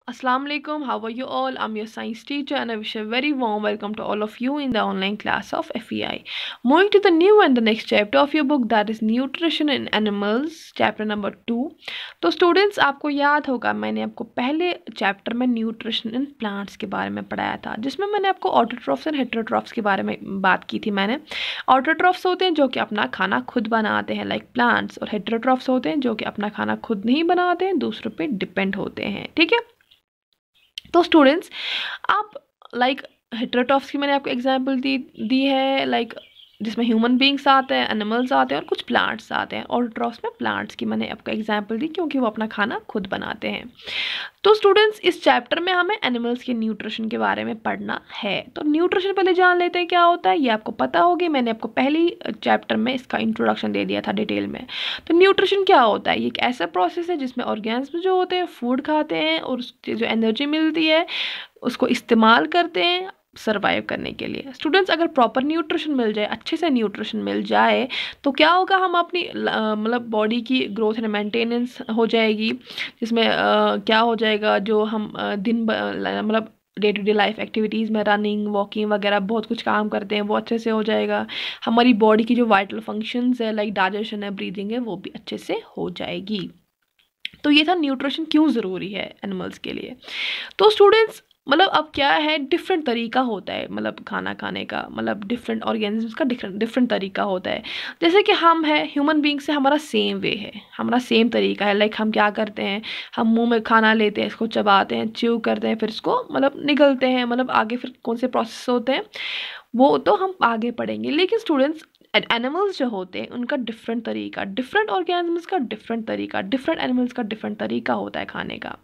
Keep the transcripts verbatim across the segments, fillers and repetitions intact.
Assalamu alaikum, how are you all? I'm your science teacher and I wish a very warm welcome to all of you in the online class of F E I. Moving to the new and the next chapter of your book, that is Nutrition in Animals, chapter number two. तो students, आपको याद होगा मैंने आपको पहले chapter में nutrition in plants के बारे में पढ़ाया था, जिसमें मैंने आपको ऑटोट्रॉफ्स एंड हेटेरोट्रॉफ्स के बारे में बात की थी। मैंने ऑटोट्रॉफ्स होते हैं जो कि अपना खाना खुद बनाते हैं लाइक प्लांट्स, और हेटेरोट्रॉफ्स होते हैं जो कि अपना खाना खुद नहीं बनाते हैं, दूसरों पे डिपेंड होते हैं। ठीक है, तो स्टूडेंट्स आप लाइक हेटेरोट्रॉफ्स की मैंने आपको एग्जांपल दी दी है, लाइक जिसमें ह्यूमन बींग्स आते हैं, एनिमल्स आते हैं और कुछ प्लांट्स आते हैं। ऑटोट्रॉफ्स में प्लांट्स की मैंने आपको एग्जांपल दी क्योंकि वो अपना खाना खुद बनाते हैं। तो स्टूडेंट्स, इस चैप्टर में हमें एनिमल्स के न्यूट्रिशन के बारे में पढ़ना है। तो न्यूट्रिशन पहले जान लेते हैं क्या होता है। ये आपको पता होगी, मैंने आपको पहली चैप्टर में इसका इंट्रोडक्शन दे दिया था डिटेल में। तो न्यूट्रिशन क्या होता है? ये एक ऐसा प्रोसेस है जिसमें ऑर्गेनिज्म जो होते हैं फूड खाते हैं और उसकी जो एनर्जी मिलती है उसको इस्तेमाल करते हैं सर्वाइव करने के लिए। स्टूडेंट्स, अगर प्रॉपर न्यूट्रिशन मिल जाए, अच्छे से न्यूट्रिशन मिल जाए, तो क्या होगा, हम अपनी मतलब बॉडी की ग्रोथ एंड मेंटेनेंस हो जाएगी, जिसमें आ, क्या हो जाएगा, जो हम आ, दिन मतलब day to day life activities में रनिंग, वॉकिंग वगैरह बहुत कुछ काम करते हैं, वो अच्छे से हो जाएगा। हमारी बॉडी की जो वाइटल फंक्शंस है लाइक डाइजेशन है, ब्रीदिंग है, वो भी अच्छे से हो जाएगी। तो ये था न्यूट्रिशन क्यों ज़रूरी है एनिमल्स के लिए। तो स्टूडेंट्स, मतलब अब क्या है, डिफरेंट तरीका होता है मतलब खाना खाने का, मतलब डिफरेंट ऑर्गेनिजम्स का डिफरेंट डिफरेंट तरीका होता है। जैसे कि हम है ह्यूमन बींग से हमारा सेम वे है, हमारा सेम तरीका है। लाइक हम क्या करते हैं, हम मुंह में खाना लेते हैं, इसको चबाते हैं, च्यू करते हैं, फिर इसको मतलब निगलते हैं, मतलब आगे फिर कौन से प्रोसेस होते हैं वो तो हम आगे पढ़ेंगे। लेकिन स्टूडेंट्स, एनिमल्स जो होते हैं उनका डिफरेंट तरीका, डिफरेंट ऑर्गेनिजम्स का डिफरेंट तरीका, डिफरेंट एनिमल्स का डिफरेंट तरीका होता है खाने का।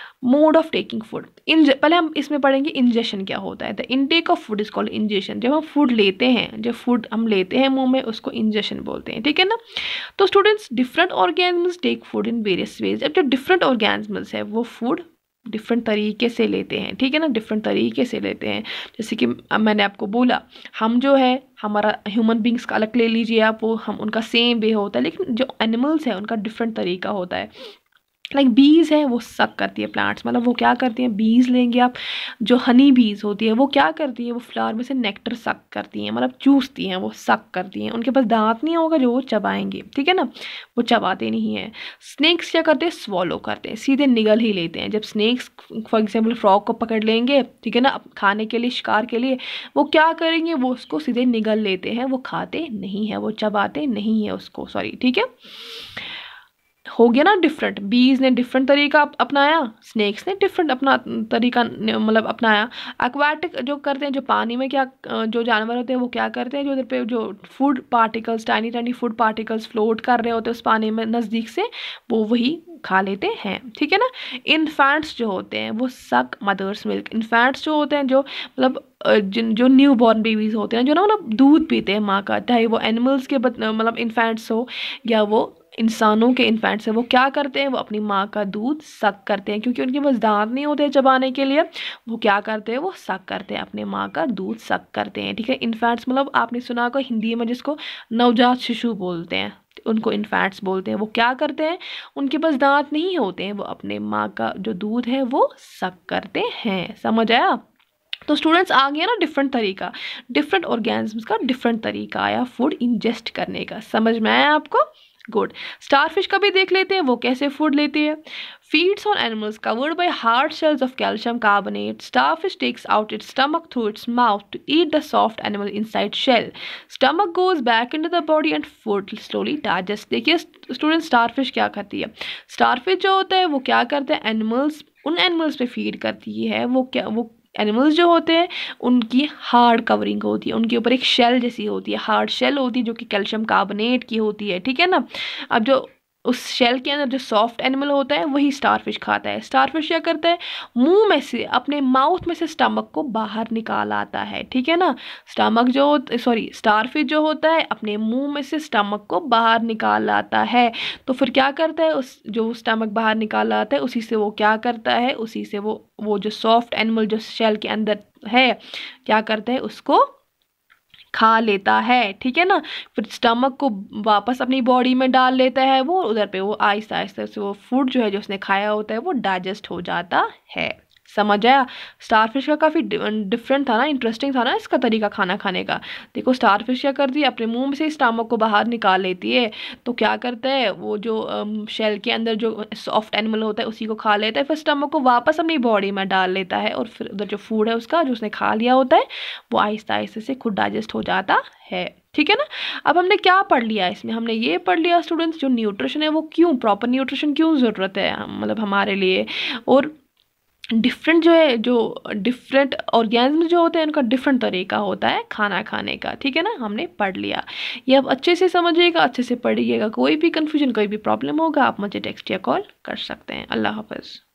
मोड ऑफ टेकिंग फूड, इन पहले हम इसमें पढ़ेंगे इंजेशन क्या होता है। The intake of food is called ingestion. जब हम फूड लेते हैं, जब फूड हम लेते हैं मुंह में, उसको इंजेशन बोलते हैं। ठीक है ना। तो students, different organisms take food in various ways. अब जो डिफरेंट ऑर्गेनिजम्स है वो फूड डिफरेंट तरीके से लेते हैं। ठीक है ना, डिफरेंट तरीके से लेते हैं। जैसे कि मैंने आपको बोला, हम जो है हमारा ह्यूमन बींग्स का अलग ले लीजिए आप, वो हम उनका सेम वे होता है, लेकिन जो एनिमल्स है उनका डिफरेंट तरीका होता है। लाइक बीज है, वो सक करती है प्लांट्स, मतलब वो क्या करती हैं, बीज लेंगे आप, जो हनी बीज होती है वो क्या करती है, वो फ्लावर में से नेक्टर सक करती हैं, मतलब चूसती हैं, वो सक करती हैं। उनके पास दांत नहीं होगा जो वो चबाएंगे। ठीक है ना, वो चबाते नहीं हैं। स्नेक्स क्या करते हैं, स्वॉलो करते हैं, सीधे निगल ही लेते हैं। जब स्नेक्स फॉर एग्जाम्पल फ्रॉग को पकड़ लेंगे, ठीक है ना, खाने के लिए, शिकार के लिए, वो क्या करेंगे, वो उसको सीधे निगल लेते हैं, वो खाते नहीं है, वो चबाते नहीं है उसको, सॉरी। ठीक है, हो गया ना डिफरेंट। बीज ने डिफरेंट तरीका अपनाया, स्नेक्स ने डिफरेंट अपना तरीका मतलब अपनाया। एक्वाटिक जो करते हैं, जो पानी में क्या जो जानवर होते हैं वो क्या करते हैं, जो उधर पे जो food particles, tiny tiny food particles float कर रहे होते हैं उस पानी में नज़दीक से, वो वही खा लेते हैं। ठीक है ना। इन्फेंट्स जो होते हैं वो सक मदर्स मिल्क। इन्फेंट्स जो होते हैं, जो मतलब जिन जो न्यू बॉर्न बेबीज होते हैं, जो ना मतलब दूध पीते हैं माँ का, चाहे वो एनिमल्स के मतलब इन्फेंट्स हो या वो इंसानों के इन्फेंट्स है, वो क्या करते हैं, वो अपनी माँ का दूध सक करते हैं। क्योंकि उनके पास दांत नहीं होते चबाने के लिए, वो क्या करते हैं, वो सक करते हैं, अपने माँ का दूध सक करते हैं। ठीक है, इन्फेंट्स मतलब आपने सुना होगा हिंदी में जिसको नवजात शिशु बोलते हैं, उनको इन्फेंट्स बोलते हैं। वो क्या करते हैं, उनके पास दांत नहीं होते हैं, वो अपने माँ का जो दूध है वो सक करते हैं। समझ आया? तो स्टूडेंट्स, आ गया ना डिफरेंट तरीका, डिफरेंट ऑर्गेनिजम्स का डिफरेंट तरीका आया फूड इंजेस्ट करने का। समझ में आया आपको? गुड। स्टारफिश का भी देख लेते हैं वो कैसे फूड लेती है। Feeds on animals covered by hard shells of calcium carbonate. Starfish takes out its stomach through its mouth to eat the soft animal inside shell. Stomach goes back into the body and food slowly digest. देखिए student, starfish क्या खाती है, starfish जो होता है वो क्या करते हैं, एनिमल्स, उन एनिमल्स पे फीड करती है। वो क्या, वो एनिमल्स जो होते हैं उनकी हार्ड कवरिंग होती है, उनके ऊपर एक शेल जैसी होती है, हार्ड शेल होती है जो कि कैल्शियम कार्बोनेट की होती है। ठीक है ना। अब जो उस शेल के अंदर जो सॉफ्ट एनिमल होता है वही स्टारफिश खाता है। स्टारफिश क्या करता है, मुंह में से, अपने माउथ में से स्टमक को बाहर निकाल आता है। ठीक है ना। स्टमक जो सॉरी स्टारफिश जो होता है अपने मुंह में से स्टमक को बाहर निकाल आता है। तो फिर क्या करता है, उस जो स्टमक बाहर निकाल आता है उसी से वो क्या करता है, उसी से वो वो जो सॉफ्ट एनिमल जो शेल के अंदर है क्या करता है, उसको खा लेता है, ठीक है ना। फिर स्टमक को वापस अपनी बॉडी में डाल लेता है वो, उधर पे वो आहिस्ता आहिस्ता से वो फूड जो है जो उसने खाया होता है वो डाइजेस्ट हो जाता है। समझ आया। स्टारफिश का काफ़ी डिफरेंट था ना, इंटरेस्टिंग था ना इसका तरीका खाना खाने का। देखो स्टारफिश क्या करती है, अपने मुंह से स्टमक को बाहर निकाल लेती है, तो क्या करता है वो जो शेल के अंदर जो सॉफ्ट एनिमल होता है उसी को खा लेता है, फिर स्टमक को वापस अपनी बॉडी में डाल लेता है, और फिर उधर जो फूड है उसका जो उसने खा लिया होता है वो आहिस्ता आहिस्ता से खुद डाइजेस्ट हो जाता है, ठीक है ना। अब हमने क्या पढ़ लिया इसमें, हमने ये पढ़ लिया स्टूडेंट्स जो न्यूट्रिशन है वो क्यों, प्रॉपर न्यूट्रिशन क्यों ज़रूरत है मतलब हमारे लिए, और डिफरेंट जो है जो डिफरेंट ऑर्गेनिज्म जो होते हैं उनका डिफरेंट तरीका होता है खाना खाने का, ठीक है ना। हमने पढ़ लिया, ये अब अच्छे से समझिएगा, अच्छे से पढ़िएगा। कोई भी कन्फ्यूजन कोई भी प्रॉब्लम होगा आप मुझे टेक्स्ट या कॉल कर सकते हैं। अल्लाह हाफ़िज़।